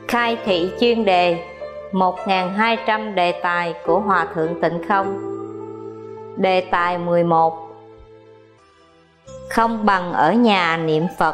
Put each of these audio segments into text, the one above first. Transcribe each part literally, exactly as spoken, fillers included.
Khai thị chuyên đề một nghìn hai trăm đề tài của Hòa Thượng Tịnh Không. Đề tài mười một. Không bằng ở nhà niệm Phật.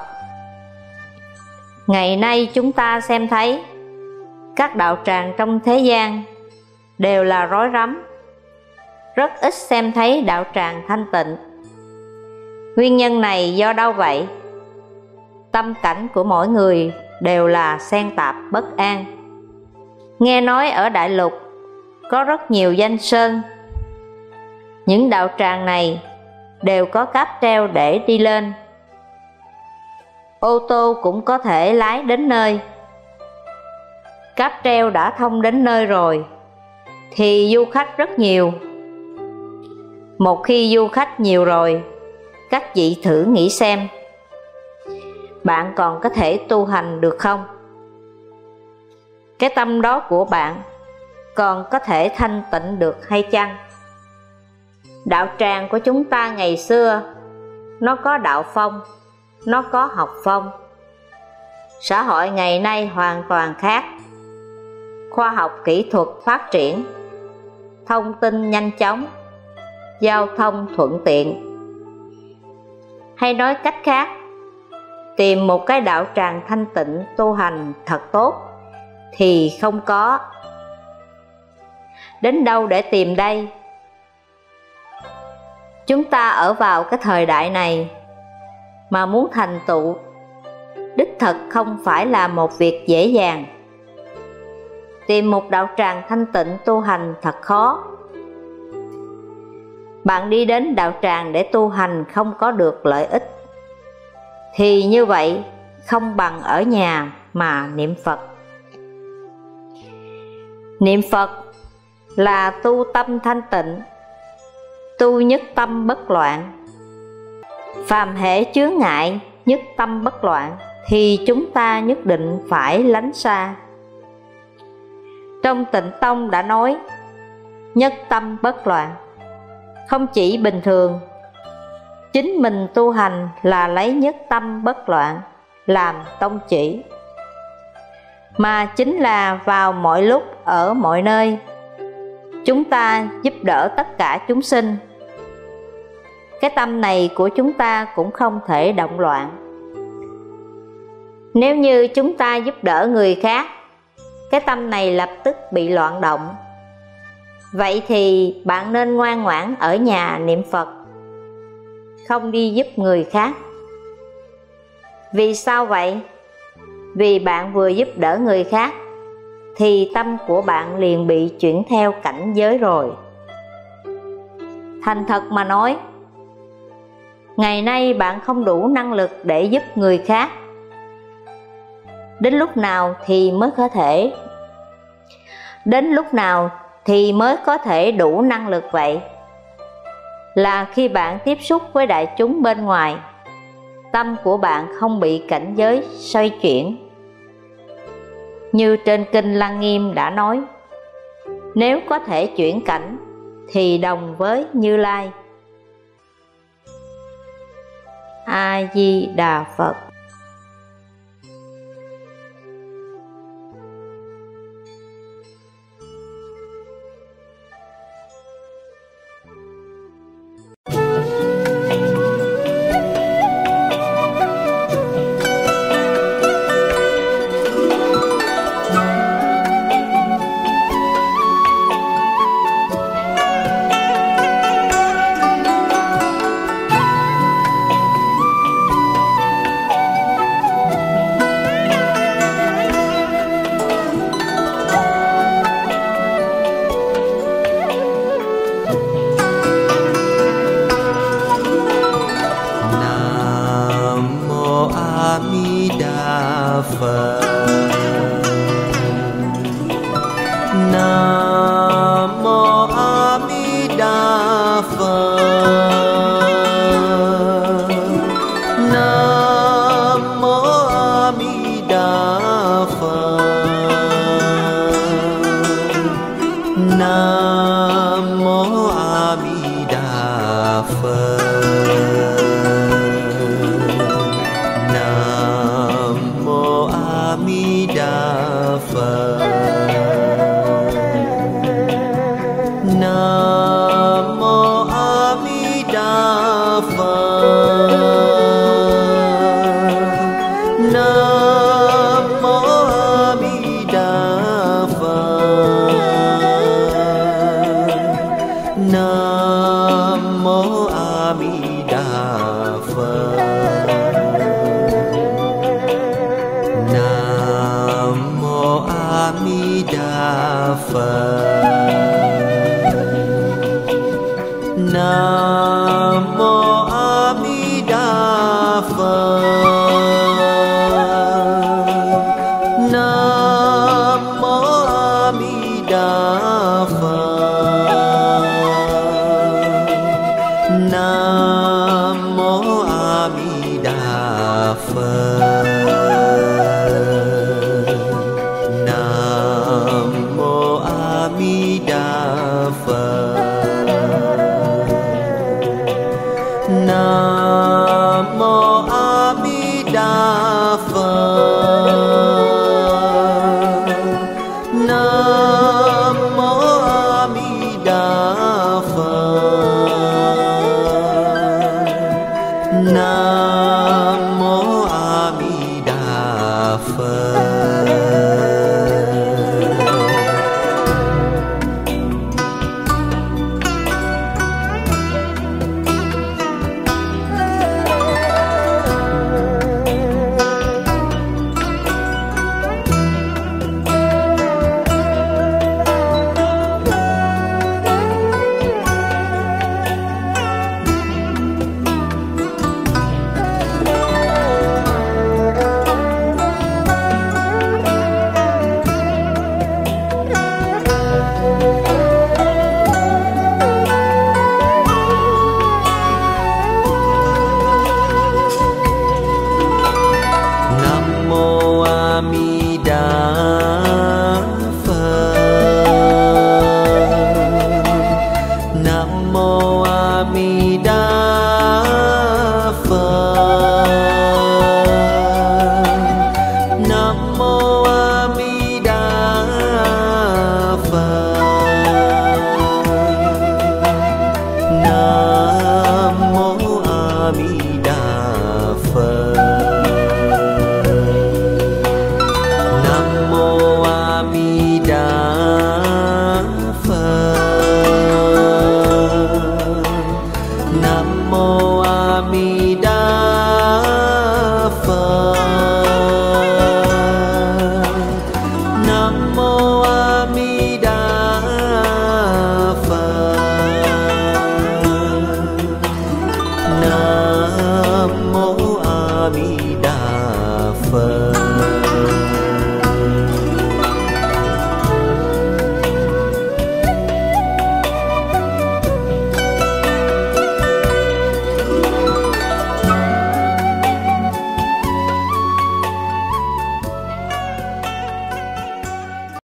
Ngày nay chúng ta xem thấy các đạo tràng trong thế gian đều là rối rắm, rất ít xem thấy đạo tràng thanh tịnh. Nguyên nhân này do đâu vậy? Tâm cảnh của mỗi người đều là xen tạp bất an. Nghe nói ở Đại Lục có rất nhiều danh sơn. Những đạo tràng này đều có cáp treo để đi lên. Ô tô cũng có thể lái đến nơi. Cáp treo đã thông đến nơi rồi thì du khách rất nhiều. Một khi du khách nhiều rồi, các vị thử nghĩ xem, bạn còn có thể tu hành được không? Cái tâm đó của bạn còn có thể thanh tịnh được hay chăng? Đạo tràng của chúng ta ngày xưa, nó có đạo phong, nó có học phong. Xã hội ngày nay hoàn toàn khác. Khoa học kỹ thuật phát triển, thông tin nhanh chóng, giao thông thuận tiện. Hay nói cách khác, tìm một cái đạo tràng thanh tịnh tu hành thật tốt thì không có. Đến đâu để tìm đây? Chúng ta ở vào cái thời đại này mà muốn thành tựu đích thực không phải là một việc dễ dàng. Tìm một đạo tràng thanh tịnh tu hành thật khó. Bạn đi đến đạo tràng để tu hành không có được lợi ích, thì như vậy không bằng ở nhà mà niệm Phật. Niệm Phật là tu tâm thanh tịnh, tu nhất tâm bất loạn. Phàm hệ chướng ngại nhất tâm bất loạn thì chúng ta nhất định phải lánh xa. Trong Tịnh Tông đã nói nhất tâm bất loạn. Không chỉ bình thường, chính mình tu hành là lấy nhất tâm bất loạn làm tông chỉ, mà chính là vào mọi lúc ở mọi nơi chúng ta giúp đỡ tất cả chúng sinh. Cái tâm này của chúng ta cũng không thể động loạn. Nếu như chúng ta giúp đỡ người khác, cái tâm này lập tức bị loạn động. Vậy thì bạn nên ngoan ngoãn ở nhà niệm Phật, không đi giúp người khác. Vì sao vậy? Vì bạn vừa giúp đỡ người khác thì tâm của bạn liền bị chuyển theo cảnh giới rồi. Thành thật mà nói, ngày nay bạn không đủ năng lực để giúp người khác. Đến lúc nào thì mới có thể Đến lúc nào thì mới có thể đủ năng lực vậy? Là khi bạn tiếp xúc với đại chúng bên ngoài, tâm của bạn không bị cảnh giới xoay chuyển. Như trên Kinh Lăng Nghiêm đã nói, nếu có thể chuyển cảnh thì đồng với Như Lai. A Di Đà Phật. Nam mô A Di Đà Đà Phật. Nam mô A Di Đà Phật. Nam mô A Di Đà Phật. Nam mô A Di Đà Phật. Nam mô A Di Đà Phật. Nam mô A Di Đà Phật. Nam mô A Di Đà Phật. Nam mô A Di Đà Phật. Nam mô A Di Đà Phật. Nam mô A Di Đà Phật. Nam mô A Di Đà Phật. Nam mô A Di Đà Phật.